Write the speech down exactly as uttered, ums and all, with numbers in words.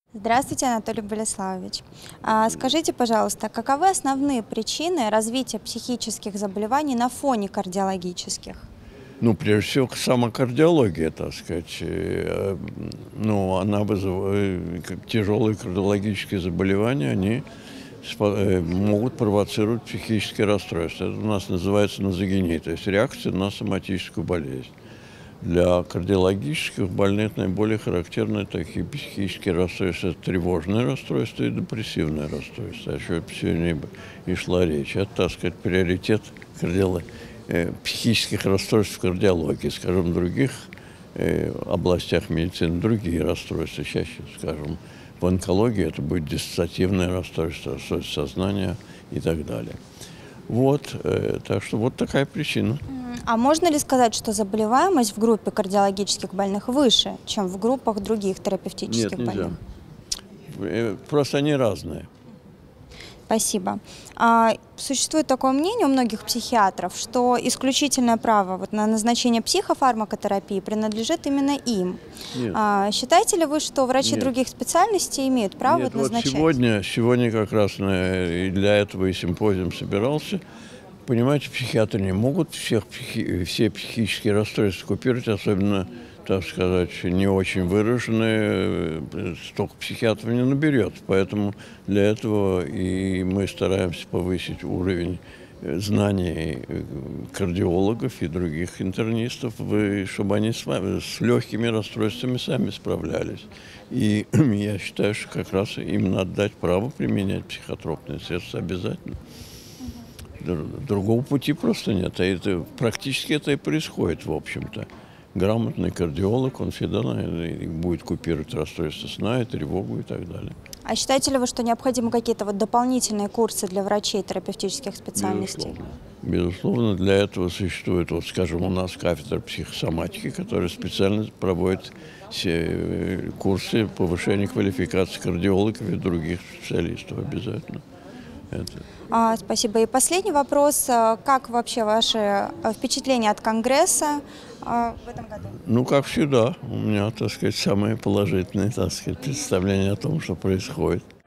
Здравствуйте, Анатолий Болеславович. А, Скажите, пожалуйста, каковы основные причины развития психических заболеваний на фоне кардиологических? Ну, прежде всего, сама кардиология, так сказать, э, ну, она вызывает тяжелые кардиологические заболевания, они спо- э, могут провоцировать психические расстройства. Это у нас называется нозогения, то есть реакция на соматическую болезнь. Для кардиологических больных наиболее характерны такие психические расстройства. Это тревожное расстройство и депрессивное расстройство. О чем сегодня и шла речь. Это, так сказать, приоритет кардиолог- э, психических расстройств в кардиологии. Скажем, в других э, областях медицины другие расстройства. Чаще, скажем, в онкологии это будет диссоциативное расстройство, расстройство сознания и так далее. Вот, э, так что вот такая причина. М, А можно ли сказать, что заболеваемость в группе кардиологических больных выше, чем в группах других Нет, терапевтических нельзя. больных? Э, Просто они разные. Спасибо. А, Существует такое мнение у многих психиатров, что исключительное право вот на назначение психофармакотерапии принадлежит именно им. Нет, А, Считаете ли вы, что врачи нет. других специальностей имеют право Нет, вот вот назначать? сегодня, сегодня как раз на- и для этого и симпозиум собирался. Понимаете, психиатры не могут всех психи- все психические расстройства купировать, особенно, так сказать, не очень выраженные, э, столько психиатров не наберет. Поэтому для этого и мы стараемся повысить уровень э, знаний э, кардиологов и других интернистов, вы- чтобы они с, вами- с легкими расстройствами сами справлялись. И я считаю, что как раз им надо дать право применять психотропные средства обязательно. Др- Другого пути просто нет. А это, практически это и происходит, в общем-то. Грамотный кардиолог, он всегда на- и будет купировать расстройство сна, и тревогу и так далее. А считаете ли вы, что необходимы какие-то вот дополнительные курсы для врачей терапевтических специальностей? Безусловно. Безусловно, для этого существует, вот, скажем, у нас кафедра психосоматики, которая специально проводит все э, курсы повышения квалификации кардиологов и других специалистов обязательно. Это. А, спасибо. И последний вопрос. А, Как вообще ваши а, впечатления от Конгресса а, в этом году? Ну, как всегда, у меня, так сказать, самые положительные, так сказать, представления о том, что происходит.